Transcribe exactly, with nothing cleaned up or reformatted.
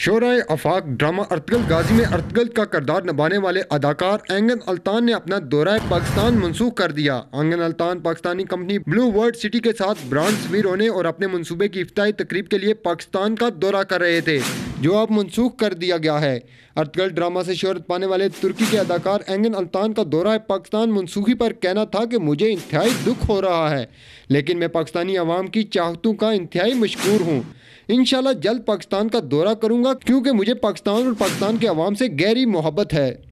शोराए आफाक drama Ertugrul गाजी में Ertugrul का किरदार निभाने वाले अदाकार एंगन अल्तान ने अपना दौरा पाकिस्तान मनसूख कर दिया। Engin Altan Pakistani company blue world city के साथ ब्रांड समीर होने और अपने मनसूबे की इफ्ताही तकरीब के लिए पाकिस्तान का दौरा कर रहे थे, जो अब मनसूख कर दिया गया है। अर्तुगरुल ड्रामा से शोहरत पाने वाले तुर्की के अदाकार एंगन अल्तान का दौरा पाकिस्तान मनसूखी पर कहना था कि मुझे इंतहाई दुख हो रहा है, लेकिन मैं पाकिस्तानी अवाम की चाहतों का इंतहाई मशकूर हूँ। इंशाल्लाह जल्द पाकिस्तान का दौरा करूंगा, क्योंकि मुझे पाकिस्तान और पाकिस्तान के अवाम से गहरी मोहब्बत है।